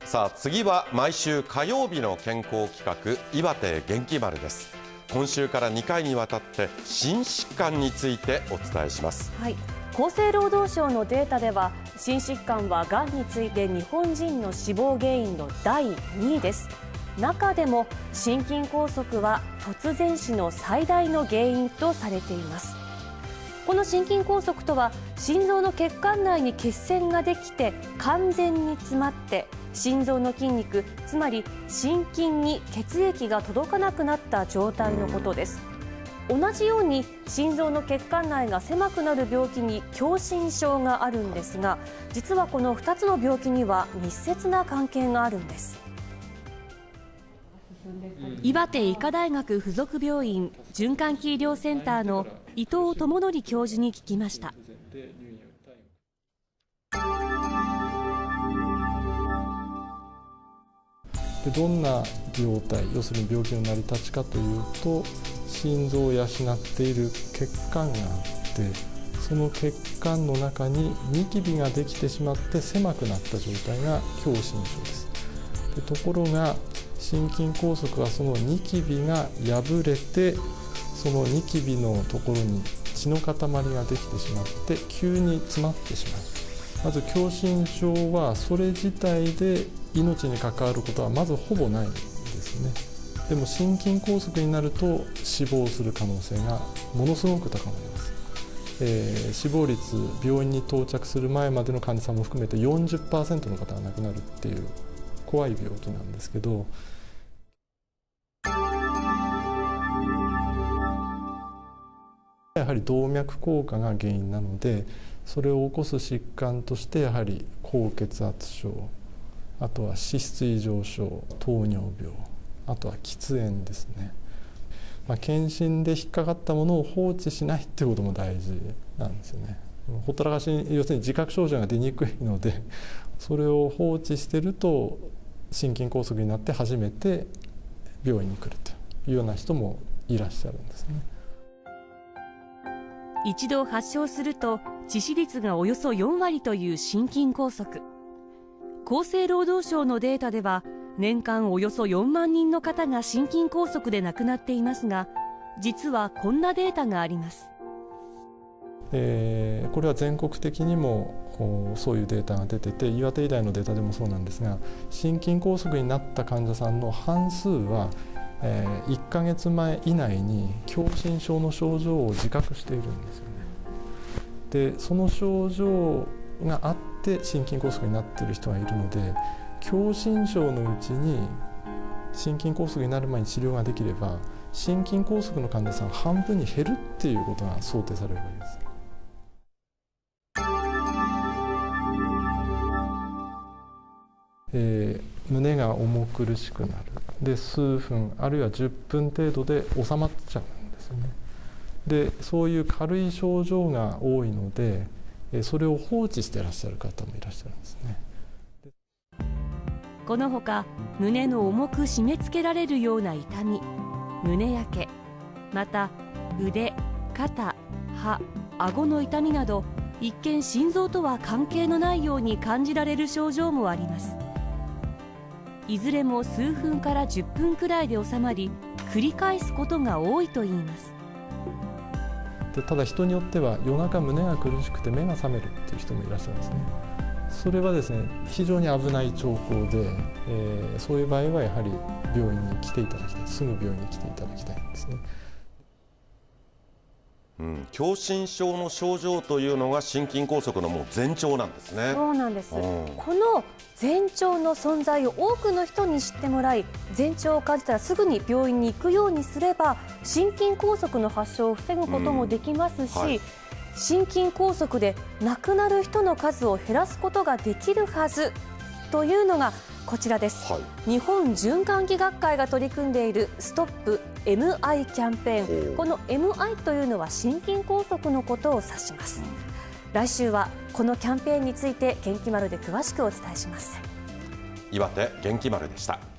さあ次は毎週火曜日の健康企画岩手元気丸です。今週から2回にわたって心疾患についてお伝えします。 はい、厚生労働省のデータでは心疾患はがんについて日本人の死亡原因の第2位です。中でも心筋梗塞は突然死の最大の原因とされています。この心筋梗塞とは心臓の血管内に血栓ができて完全に詰まって心臓の筋肉、つまり心筋に血液が届かなくなった状態のことです。同じように心臓の血管内が狭くなる病気に狭心症があるんですが、実はこの2つの病気には密接な関係があるんです。岩手医科大学附属病院循環器医療センターの伊藤智則教授に聞きました。 でどんな病態、要するに病気の成り立ちかというと、心臓を養っている血管があって、その血管の中にニキビができてしまって狭くなった状態が狭心症です。でところが心筋梗塞はそのニキビが破れて、そのニキビのところに血の塊ができてしまって急に詰まってしまう。まず狭心症はそれ自体で命に関わることはまずほぼないんですね。でも心筋梗塞になると死亡する可能性がものすごく高まります。死亡率、病院に到着する前までの患者さんも含めて 40% の方が亡くなるっていう怖い病気なんですけど、やはり動脈硬化が原因なので、それを起こす疾患としてやはり高血圧症、あとは脂質異常症、糖尿病、あとは喫煙ですね。検診で引っかかったものを放置しないっていうことも大事なんですよね。ほったらかしに、要するに自覚症状が出にくいので、それを放置してると心筋梗塞になって初めて病院に来るというような人もいらっしゃるんですね。 一度発症すると致死率がおよそ4割という心筋梗塞。厚生労働省のデータでは年間およそ4万人の方が心筋梗塞で亡くなっていますが、実はこんなデータがあります。 これは全国的にもそういうデータが出てて、岩手医大のデータでもそうなんですが、心筋梗塞になった患者さんの半数は1ヶ月前以内に狭心症の症状を自覚しているんですよね。でその症状があって心筋梗塞になっている人がいるので、狭心症のうちに心筋梗塞になる前に治療ができれば心筋梗塞の患者さん半分に減るっていうことが想定されるわけです。胸が重苦しくなる。で数分あるいは10分程度で収まっちゃうんですよね。でそういう軽い症状が多いので、それを放置していらっしゃる方もいらっしゃるんですね。 このほか胸の重く締め付けられるような痛み、胸焼け、また腕、肩、歯、顎の痛みなど一見心臓とは関係のないように感じられる症状もあります。いずれも数分から10分くらいで収まり、繰り返すことが多いといいます。 でただ人によっては夜中胸が苦しくて目が覚めるっていう人もいらっしゃるんですね。それはですね、非常に危ない兆候で、そういう場合はやはり病院に来ていただきたい、すぐ病院に来ていただきたいんですね。 狭心症の症状というのが心筋梗塞のもう前兆なんですね。 そうなんです。この前兆の存在を多くの人に知ってもらい、前兆を感じたらすぐに病院に行くようにすれば心筋梗塞の発症を防ぐこともできますし、心筋梗塞で亡くなる人の数を減らすことができるはずというのがこちらです。日本循環器学会が取り組んでいるストップ MI キャンペーン。この MI というのは心筋梗塞のことを指します。来週はこのキャンペーンについて元気丸で詳しくお伝えします。 岩手元気丸でした。